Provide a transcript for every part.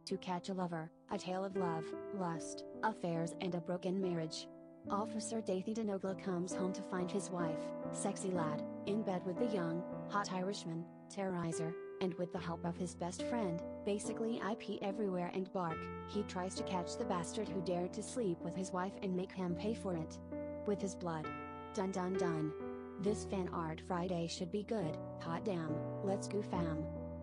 To Catch a Lover, A Tale of Love, Lust, Affairs and a Broken Marriage. Officer Dathy Denogla comes home to find his wife, sexy lad, in bed with the young, hot Irishman, Terrorizer, and with the help of his best friend, basically IP everywhere and bark, he tries to catch the bastard who dared to sleep with his wife and make him pay for it. With his blood. Dun dun dun. This Fan Art Friday should be good, hot damn, let's go fam.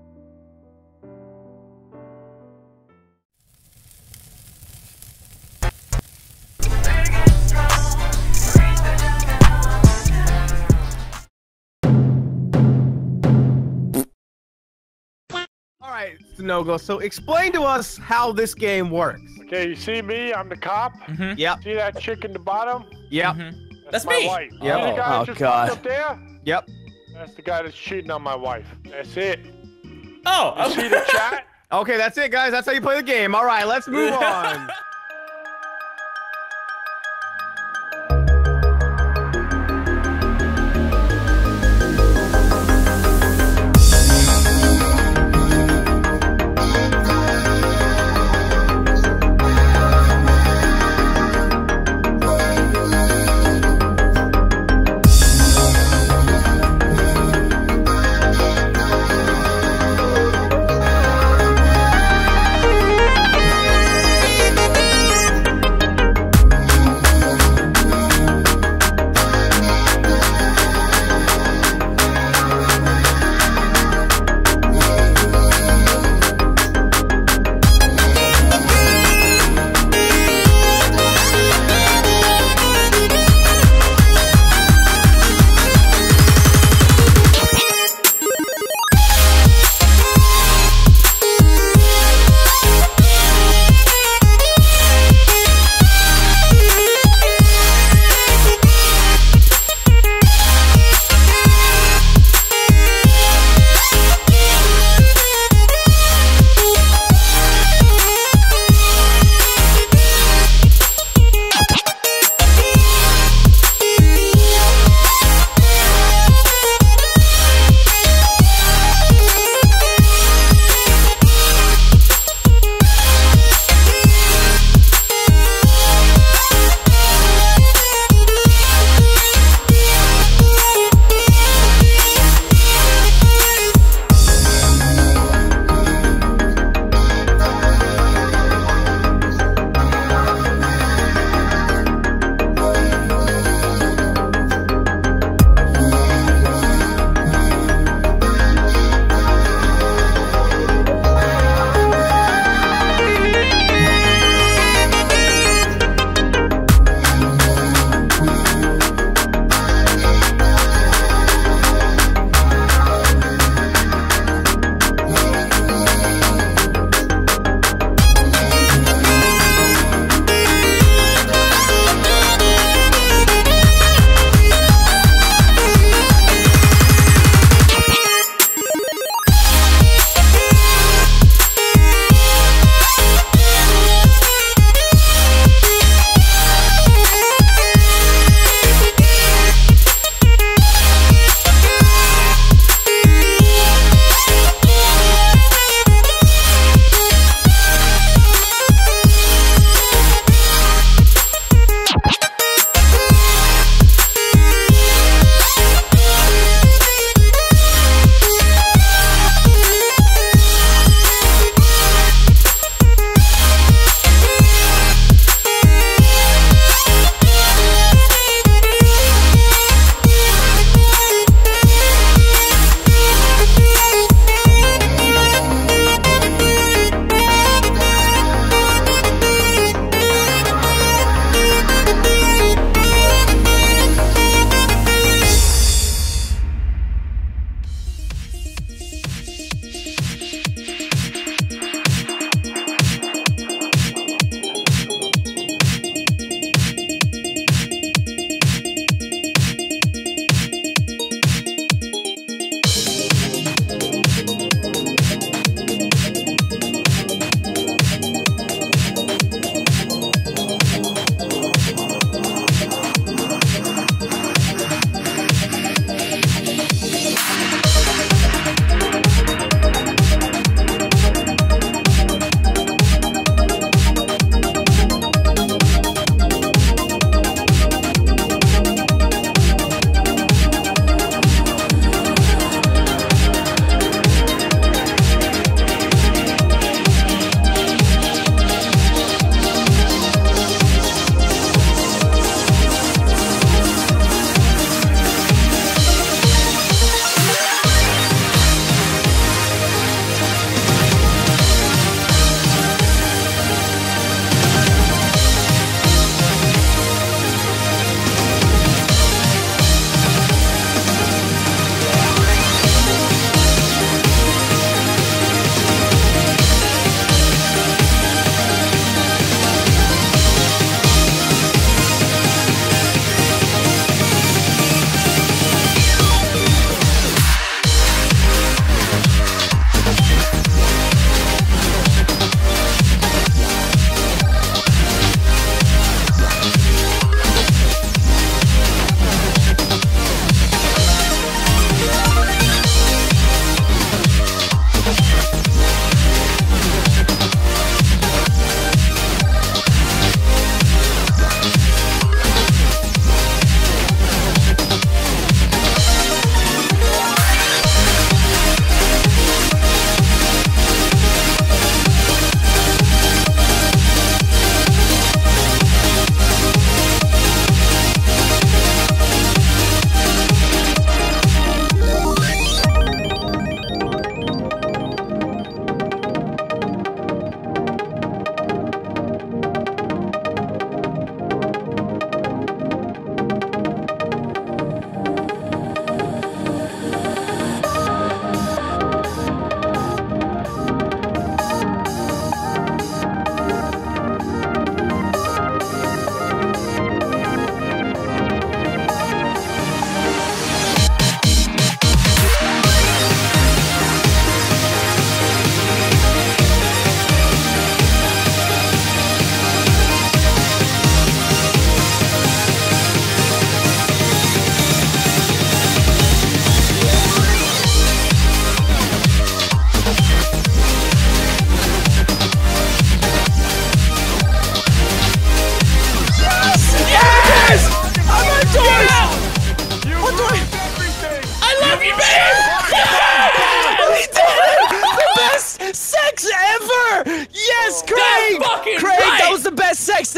Alright, Snoggle, so explain to us how this game works. Okay, you see me? I'm the cop. Yep. See that chick in the bottom? Yep. That's my me. wife. Yep. See the guy Oh, just God. up there? Yep. That's the guy that's cheating on my wife. That's it. Oh, You see the chat? Okay, that's it, guys. That's how you play the game. Alright, let's move on.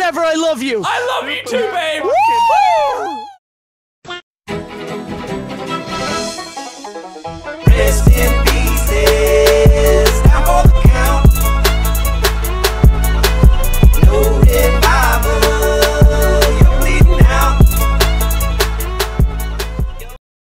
whatever. I love you. I love you too, babe. Woo! Rest in